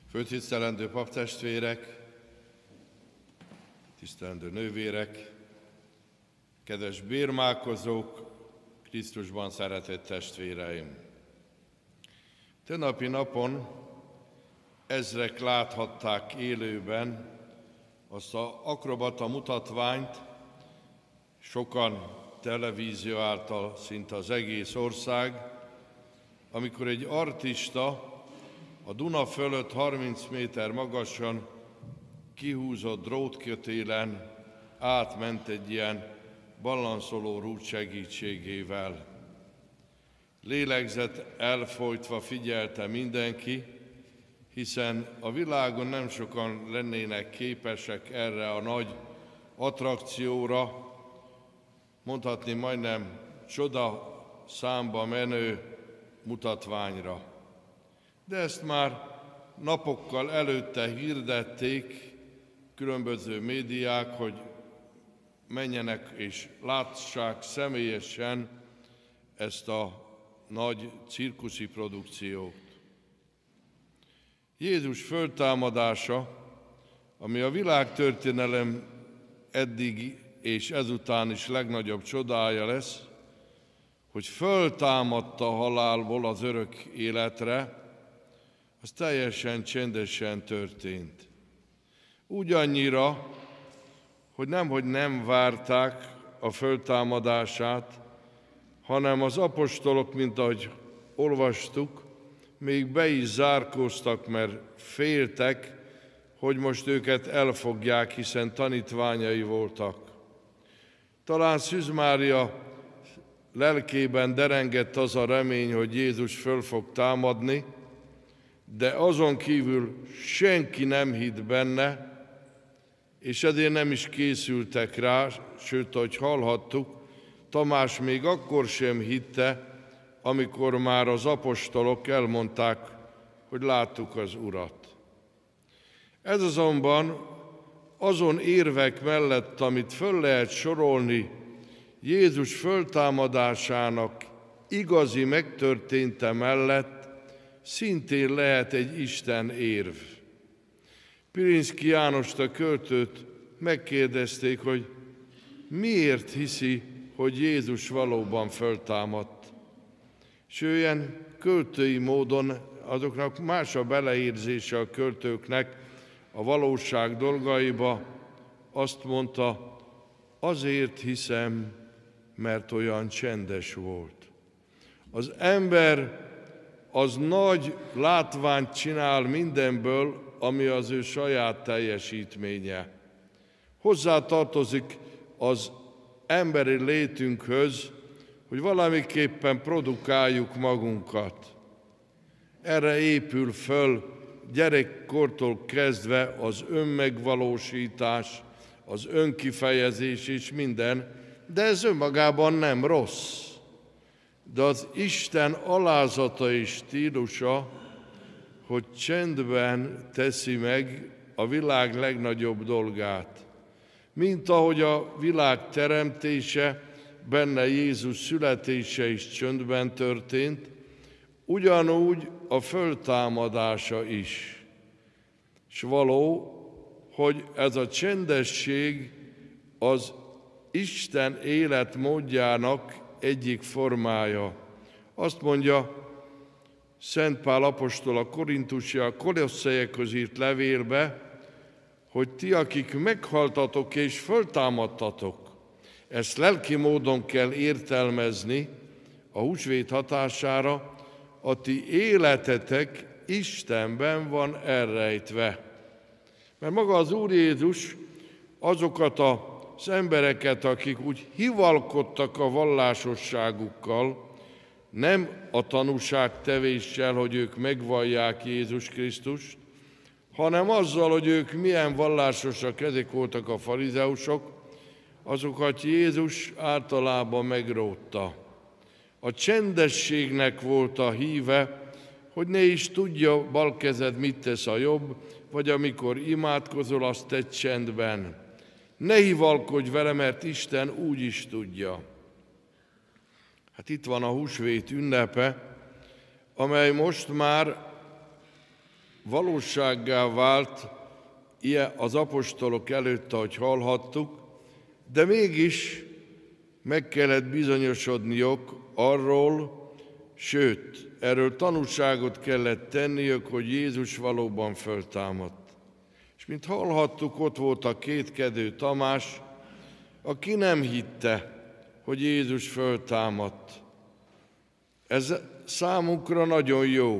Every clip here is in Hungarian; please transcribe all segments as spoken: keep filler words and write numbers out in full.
Főtisztelendő paptestvérek, tisztelendő nővérek, kedves bérmálkozók, Krisztusban szeretett testvéreim! Tegnapi napon ezrek láthatták élőben azt az akrobata mutatványt, sokan televízió által, szinte az egész ország, amikor egy artista a Duna fölött harminc méter magasan kihúzott drótkötélen átment egy ilyen balanszoló rúd segítségével. Lélegzet elfojtva figyelte mindenki, hiszen a világon nem sokan lennének képesek erre a nagy attrakcióra, mondhatni majdnem csoda számba menő mutatványra. De ezt már napokkal előtte hirdették különböző médiák, hogy menjenek és lássák személyesen ezt a nagy cirkuszi produkciót. Jézus föltámadása, ami a világtörténelem eddig és ezután is legnagyobb csodája lesz, hogy föltámadta a halálból az örök életre, az teljesen csendesen történt. Úgy annyira, hogy nemhogy nem várták a föltámadását, hanem az apostolok, mint ahogy olvastuk, még be is zárkóztak, mert féltek, hogy most őket elfogják, hiszen tanítványai voltak. Talán Szűz Mária lelkében derengett az a remény, hogy Jézus föl fog támadni, de azon kívül senki nem hitt benne, és ezért nem is készültek rá, sőt, ahogy hallhattuk, Tamás még akkor sem hitte, amikor már az apostolok elmondták, hogy láttuk az Urat. Ez azonban azon érvek mellett, amit föl lehet sorolni Jézus föltámadásának igazi megtörténte mellett, szintén lehet egy Isten érv. Pilinszky Jánost, a költőt megkérdezték, hogy miért hiszi, hogy Jézus valóban föltámadt. És ő ilyen költői módon, azoknak más a beleérzése a költőknek a valóság dolgaiba, azt mondta, azért hiszem, mert olyan csendes volt. Az ember az nagy látványt csinál mindenből, ami az ő saját teljesítménye. Hozzá tartozik az emberi létünkhöz, hogy valamiképpen produkáljuk magunkat. Erre épül föl gyerekkortól kezdve az önmegvalósítás, az önkifejezés és minden, de ez önmagában nem rossz. De az Isten alázata és stílusa, hogy csendben teszi meg a világ legnagyobb dolgát. Mint ahogy a világ teremtése, benne Jézus születése is csöndben történt, ugyanúgy a föltámadása is. És való, hogy ez a csendesség az Isten életmódjának egyik formája. Azt mondja Szent Pál apostol a korintusi, a Kolosszaiakhoz írt levélbe, hogy ti, akik meghaltatok és föltámadtatok, ezt lelki módon kell értelmezni a húsvét hatására, a ti életetek Istenben van elrejtve. Mert maga az Úr Jézus azokat az embereket, akik úgy hivalkodtak a vallásosságukkal, nem a tanúságtevéssel, hogy ők megvallják Jézus Krisztust, hanem azzal, hogy ők milyen vallásosak, ezek voltak a farizeusok, azokat Jézus általában megrótta. A csendességnek volt a híve, hogy ne is tudja bal kezed mit tesz a jobb, vagy amikor imádkozol, azt tedd csendben. Ne hivalkodj vele, mert Isten úgy is tudja. Hát itt van a húsvét ünnepe, amely most már valósággá vált ilyen az apostolok előtt, ahogy hallhattuk, de mégis meg kellett bizonyosodniuk arról, sőt, erről tanúságot kellett tenniük, hogy Jézus valóban föltámadt. És mint hallhattuk, ott volt a kétkedő Tamás, aki nem hitte, hogy Jézus föltámadt. Ez számunkra nagyon jó.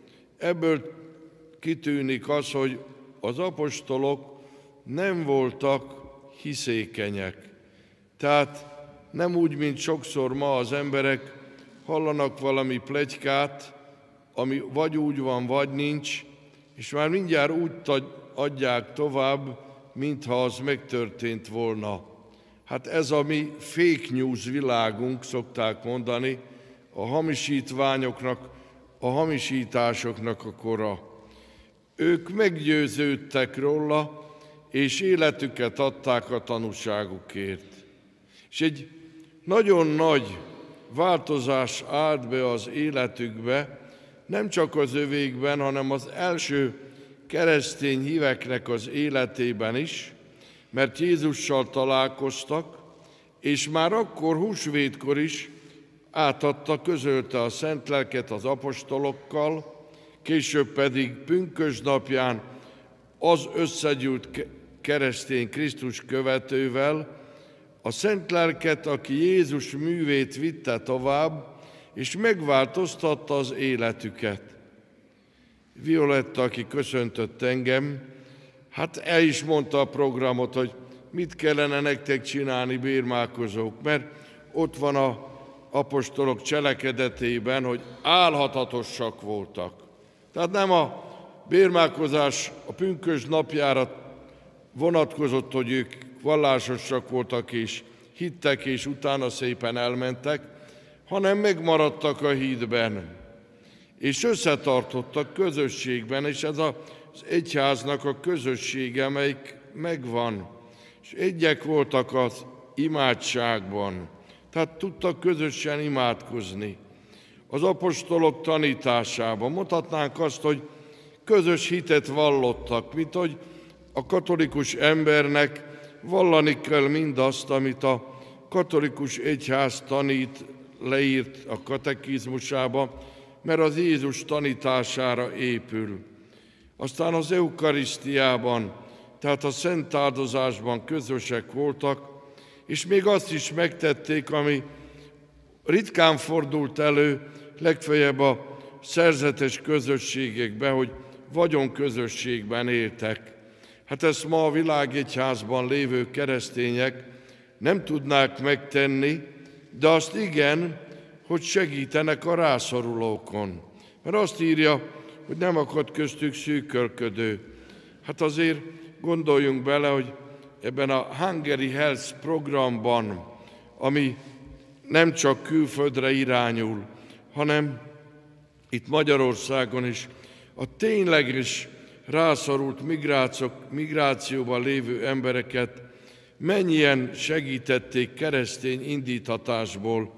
Ebből kitűnik az, hogy az apostolok nem voltak hiszékenyek. Tehát nem úgy, mint sokszor ma az emberek hallanak valami pletykát, ami vagy úgy van, vagy nincs, és már mindjárt úgy adják tovább, mintha az megtörtént volna. Hát ez a mi fake news világunk, szokták mondani, a hamisítványoknak, a hamisításoknak a kora. Ők meggyőződtek róla, és életüket adták a tanúságukért. És egy nagyon nagy változás állt be az életükbe, nem csak az övékben, hanem az első keresztény híveknek az életében is, mert Jézussal találkoztak, és már akkor húsvétkor is átadta, közölte a szent lelket az apostolokkal, később pedig pünkösdnapján az összegyűlt keresztény Krisztus követővel a szent lelket, aki Jézus művét vitte tovább, és megváltoztatta az életüket. Violetta, aki köszöntött engem, hát el is mondta a programot, hogy mit kellene nektek csinálni, bérmálkozók, mert ott van a apostolok cselekedetében, hogy álhatatosak voltak. Tehát nem a bérmálkozás a pünkösd napjára vonatkozott, hogy ők vallásosak voltak és hittek, és utána szépen elmentek, hanem megmaradtak a hídben, és összetartottak közösségben, és ez az egyháznak a közössége, amelyik megvan, és egyek voltak az imádságban, tehát tudtak közösen imádkozni. Az apostolok tanításában mondhatnánk azt, hogy közös hitet vallottak, mint hogy a katolikus embernek vallani kell mindazt, amit a katolikus egyház tanít, leírt a katekizmusába, mert az Jézus tanítására épül. Aztán az eukarisztiában, tehát a szent áldozásban közösek voltak, és még azt is megtették, ami ritkán fordult elő, legfeljebb a szerzetes közösségekben, hogy vagyonközösségben éltek. Hát ezt ma a világegyházban lévő keresztények nem tudnák megtenni, de azt igen, hogy segítenek a rászorulókon. Mert azt írja, hogy nem akad köztük szűkölködő. Hát azért gondoljunk bele, hogy ebben a Hungary Health programban, ami nem csak külföldre irányul, hanem itt Magyarországon is a tényleges rászorult migrációban lévő embereket mennyien segítették keresztény indíttatásból,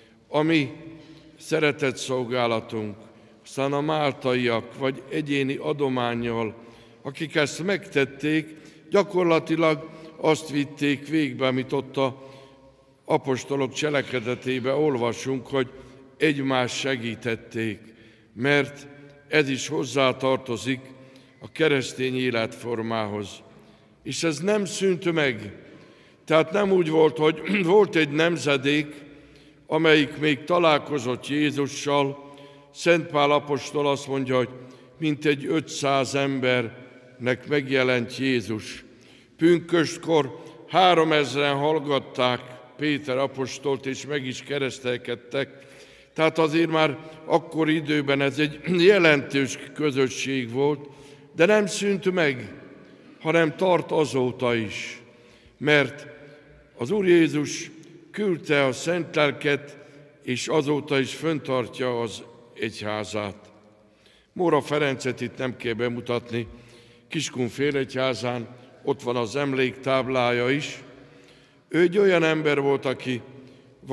ami szeretett szolgálatunk, aztán a máltaiak, vagy egyéni adománnyal, akik ezt megtették, gyakorlatilag azt vitték végbe, amit ott a apostolok cselekedetében olvasunk, hogy egymást segítették, mert ez is hozzátartozik a keresztény életformához. És ez nem szűnt meg. Tehát nem úgy volt, hogy volt egy nemzedék, amelyik még találkozott Jézussal. Szent Pál apostol azt mondja, hogy mintegy ötszáz embernek megjelent Jézus. Pünköstkor háromezren hallgatták Péter apostolt, és meg is keresztelkedtek. Tehát azért már akkor időben ez egy jelentős közösség volt, de nem szűnt meg, hanem tart azóta is. Mert az Úr Jézus küldte a szent lelket, és azóta is fenntartja az egyházát. Móra Ferencet itt nem kell bemutatni, Kiskun félegyházán ott van az emléktáblája is. Ő egy olyan ember volt, aki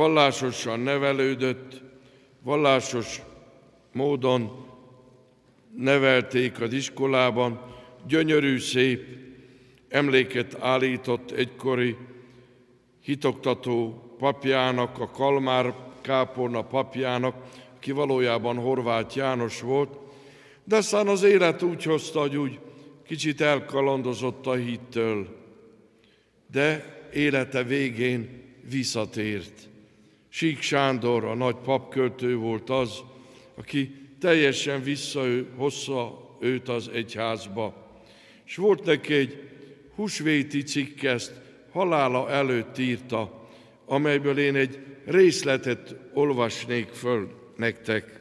vallásosan nevelődött, vallásos módon nevelték az iskolában, gyönyörű, szép emléket állított egykori hitoktató papjának, a Kalmár kápolna papjának, aki valójában Horváth János volt, de aztán az élet úgy hozta, hogy úgy kicsit elkalandozott a hittől, de élete végén visszatért. Sík Sándor, a nagy papköltő volt az, aki teljesen visszahozza őt az egyházba. És volt neki egy húsvéti cikk, ezt halála előtt írta, amelyből én egy részletet olvasnék föl nektek.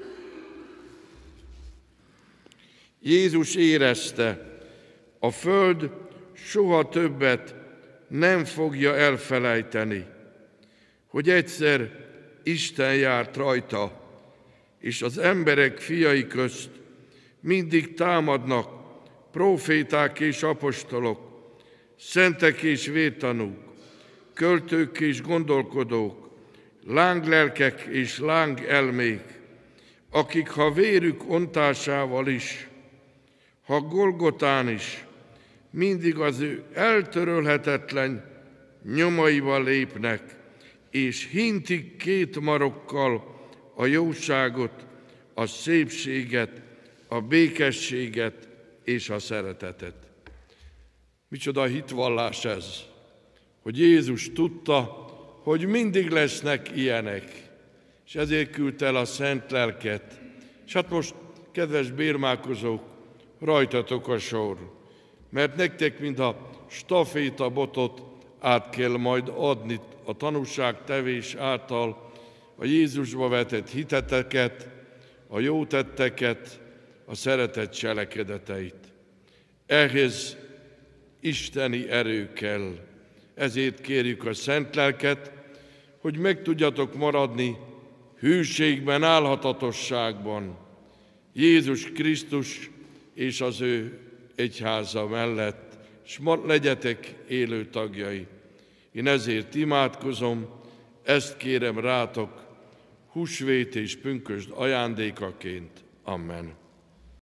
Jézus érezte, a föld soha többet nem fogja elfelejteni, hogy egyszer Isten járt rajta, és az emberek fiai közt mindig támadnak próféták és apostolok, szentek és vértanúk, költők és gondolkodók, lánglelkek és lángelmék, akik ha vérük ontásával is, ha Golgotán is, mindig az ő eltörölhetetlen nyomaival lépnek, és hintik két marokkal a jóságot, a szépséget, a békességet és a szeretetet. Micsoda hitvallás ez, hogy Jézus tudta, hogy mindig lesznek ilyenek, és ezért küldte el a Szent Lelket. És hát most, kedves bérmálkozók, rajtatok a sor, mert nektek, mintha stafétabotot át kell majd adni a tanúságtevés által a Jézusba vetett hiteteket, a jó tetteket, a szeretet cselekedeteit. Ehhez isteni erő kell. Ezért kérjük a Szent Lelket, hogy meg tudjatok maradni hűségben, álhatatosságban Jézus Krisztus és az ő egyháza mellett, és legyetek élő tagjai. Én ezért imádkozom, ezt kérem rátok húsvét és pünkösd ajándékaként. Amen.